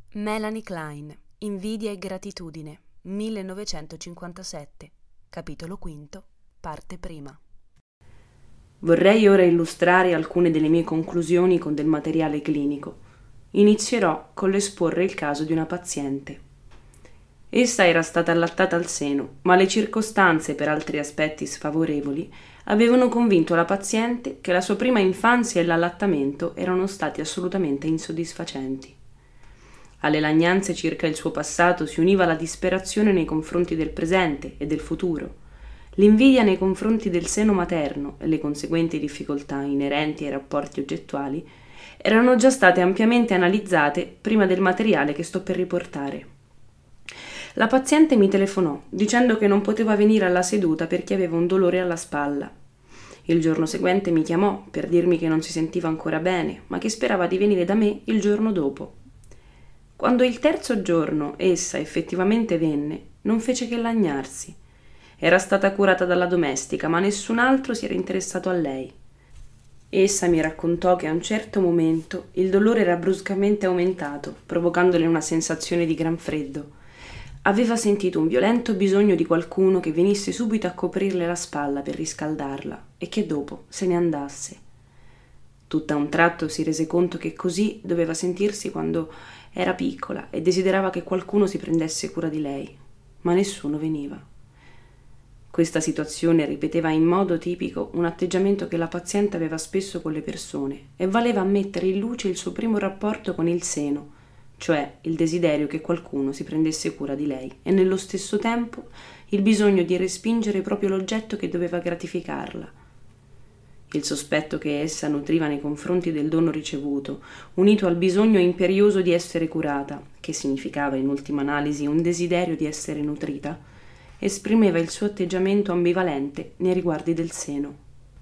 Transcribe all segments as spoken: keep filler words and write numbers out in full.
Melanie Klein, Invidia e gratitudine, millenovecentocinquantasette, capitolo quinto, parte prima. Vorrei ora illustrare alcune delle mie conclusioni con del materiale clinico. Inizierò con l'esporre il caso di una paziente. Essa era stata allattata al seno, ma le circostanze, per altri aspetti sfavorevoli, avevano convinto la paziente che la sua prima infanzia e l'allattamento erano stati assolutamente insoddisfacenti. Alle lagnanze circa il suo passato si univa la disperazione nei confronti del presente e del futuro, l'invidia nei confronti del seno materno e le conseguenti difficoltà inerenti ai rapporti oggettuali erano già state ampiamente analizzate prima del materiale che sto per riportare. La paziente mi telefonò dicendo che non poteva venire alla seduta perché aveva un dolore alla spalla. Il giorno seguente mi chiamò per dirmi che non si sentiva ancora bene, ma che sperava di venire da me il giorno dopo. Quando il terzo giorno essa effettivamente venne, non fece che lagnarsi. Era stata curata dalla domestica, ma nessun altro si era interessato a lei. Essa mi raccontò che a un certo momento il dolore era bruscamente aumentato, provocandole una sensazione di gran freddo. Aveva sentito un violento bisogno di qualcuno che venisse subito a coprirle la spalla per riscaldarla e che dopo se ne andasse. Tutt'a un tratto si rese conto che così doveva sentirsi quando era piccola e desiderava che qualcuno si prendesse cura di lei, ma nessuno veniva. Questa situazione ripeteva in modo tipico un atteggiamento che la paziente aveva spesso con le persone e valeva a mettere in luce il suo primo rapporto con il seno, cioè il desiderio che qualcuno si prendesse cura di lei e nello stesso tempo il bisogno di respingere proprio l'oggetto che doveva gratificarla. Il sospetto che essa nutriva nei confronti del dono ricevuto, unito al bisogno imperioso di essere curata, che significava in ultima analisi un desiderio di essere nutrita, esprimeva il suo atteggiamento ambivalente nei riguardi del seno.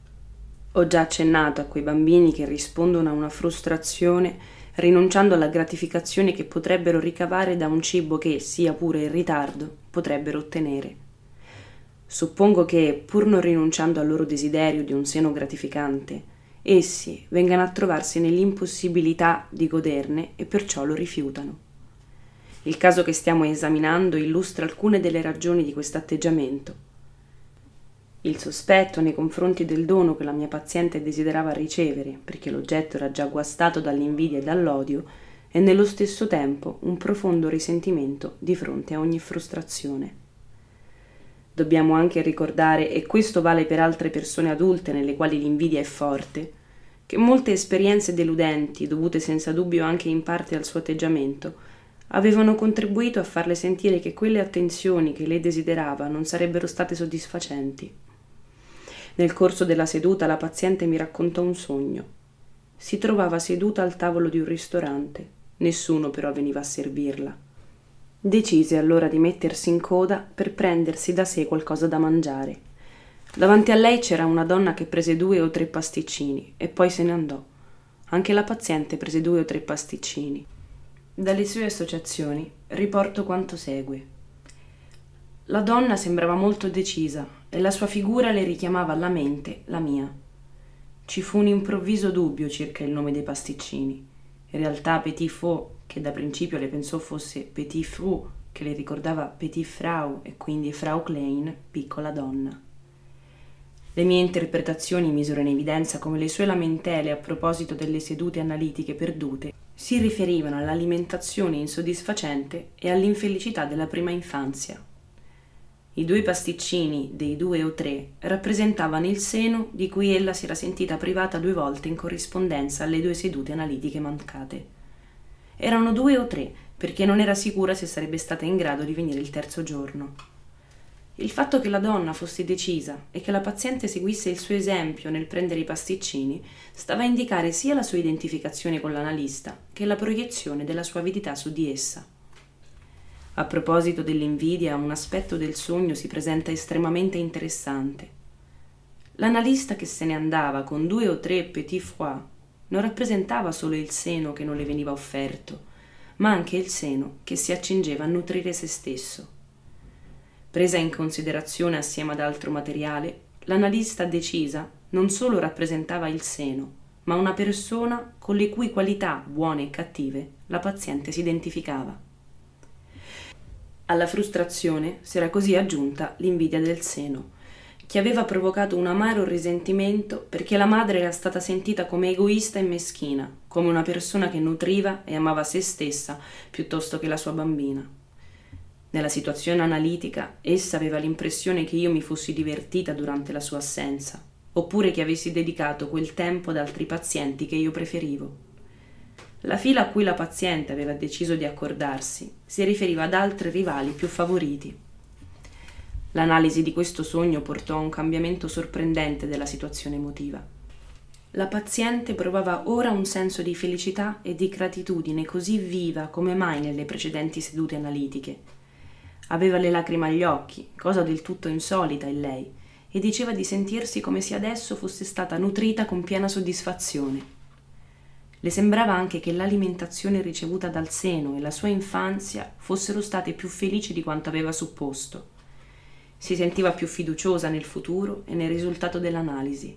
Ho già accennato a quei bambini che rispondono a una frustrazione rinunciando alla gratificazione che potrebbero ricavare da un cibo che, sia pure in ritardo, potrebbero ottenere. Suppongo che, pur non rinunciando al loro desiderio di un seno gratificante, essi vengano a trovarsi nell'impossibilità di goderne e perciò lo rifiutano. Il caso che stiamo esaminando illustra alcune delle ragioni di questo atteggiamento. Il sospetto nei confronti del dono che la mia paziente desiderava ricevere, perché l'oggetto era già guastato dall'invidia e dall'odio, e nello stesso tempo un profondo risentimento di fronte a ogni frustrazione. Dobbiamo anche ricordare, e questo vale per altre persone adulte nelle quali l'invidia è forte, che molte esperienze deludenti, dovute senza dubbio anche in parte al suo atteggiamento, avevano contribuito a farle sentire che quelle attenzioni che lei desiderava non sarebbero state soddisfacenti. Nel corso della seduta la paziente mi raccontò un sogno. Si trovava seduta al tavolo di un ristorante, nessuno però veniva a servirla. Decise allora di mettersi in coda per prendersi da sé qualcosa da mangiare. Davanti a lei c'era una donna che prese due o tre pasticcini e poi se ne andò. Anche la paziente prese due o tre pasticcini. Dalle sue associazioni riporto quanto segue. La donna sembrava molto decisa e la sua figura le richiamava alla mente la mia. Ci fu un improvviso dubbio circa il nome dei pasticcini. In realtà Petit Faux, che da principio le pensò fosse Petit Frou, che le ricordava Petit Frau e quindi Frau Klein, piccola donna. Le mie interpretazioni misero in evidenza come le sue lamentele a proposito delle sedute analitiche perdute si riferivano all'alimentazione insoddisfacente e all'infelicità della prima infanzia. I due pasticcini, dei due o tre, rappresentavano il seno di cui ella si era sentita privata due volte in corrispondenza alle due sedute analitiche mancate. Erano due o tre, perché non era sicura se sarebbe stata in grado di venire il terzo giorno. Il fatto che la donna fosse decisa e che la paziente seguisse il suo esempio nel prendere i pasticcini stava a indicare sia la sua identificazione con l'analista che la proiezione della sua avidità su di essa. A proposito dell'invidia, un aspetto del sogno si presenta estremamente interessante. L'analista che se ne andava con due o tre petit foie non rappresentava solo il seno che non le veniva offerto, ma anche il seno che si accingeva a nutrire se stesso. Presa in considerazione assieme ad altro materiale, l'analista decisa non solo rappresentava il seno, ma una persona con le cui qualità, buone e cattive, la paziente si identificava. Alla frustrazione si era così aggiunta l'invidia del seno, che aveva provocato un amaro risentimento perché la madre era stata sentita come egoista e meschina, come una persona che nutriva e amava se stessa piuttosto che la sua bambina. Nella situazione analitica, essa aveva l'impressione che io mi fossi divertita durante la sua assenza, oppure che avessi dedicato quel tempo ad altri pazienti che io preferivo. La fila a cui la paziente aveva deciso di accordarsi si riferiva ad altri rivali più favoriti. L'analisi di questo sogno portò a un cambiamento sorprendente della situazione emotiva. La paziente provava ora un senso di felicità e di gratitudine così viva come mai nelle precedenti sedute analitiche. Aveva le lacrime agli occhi, cosa del tutto insolita in lei, e diceva di sentirsi come se adesso fosse stata nutrita con piena soddisfazione. Le sembrava anche che l'alimentazione ricevuta dal seno e la sua infanzia fossero state più felici di quanto aveva supposto. Si sentiva più fiduciosa nel futuro e nel risultato dell'analisi.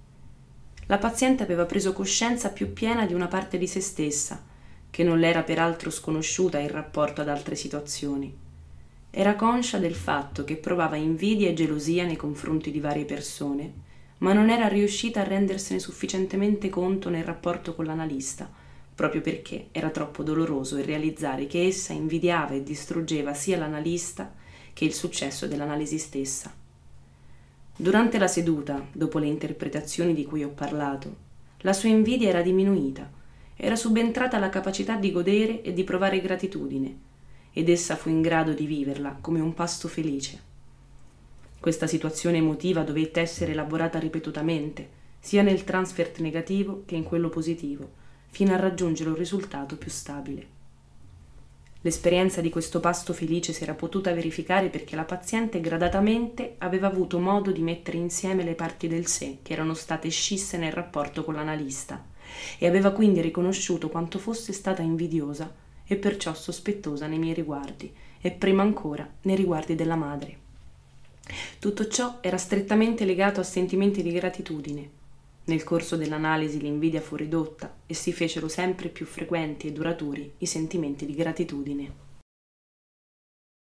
La paziente aveva preso coscienza più piena di una parte di se stessa, che non le era peraltro sconosciuta in rapporto ad altre situazioni. Era conscia del fatto che provava invidia e gelosia nei confronti di varie persone, ma non era riuscita a rendersene sufficientemente conto nel rapporto con l'analista, proprio perché era troppo doloroso il realizzare che essa invidiava e distruggeva sia l'analista che il successo dell'analisi stessa. Durante la seduta, dopo le interpretazioni di cui ho parlato, la sua invidia era diminuita, era subentrata la capacità di godere e di provare gratitudine, ed essa fu in grado di viverla come un pasto felice. Questa situazione emotiva dovette essere elaborata ripetutamente, sia nel transfert negativo che in quello positivo, fino a raggiungere un risultato più stabile. L'esperienza di questo pasto felice si era potuta verificare perché la paziente gradatamente aveva avuto modo di mettere insieme le parti del sé che erano state scisse nel rapporto con l'analista e aveva quindi riconosciuto quanto fosse stata invidiosa e perciò sospettosa nei miei riguardi e prima ancora nei riguardi della madre. Tutto ciò era strettamente legato a sentimenti di gratitudine. Nel corso dell'analisi l'invidia fu ridotta e si fecero sempre più frequenti e duraturi i sentimenti di gratitudine.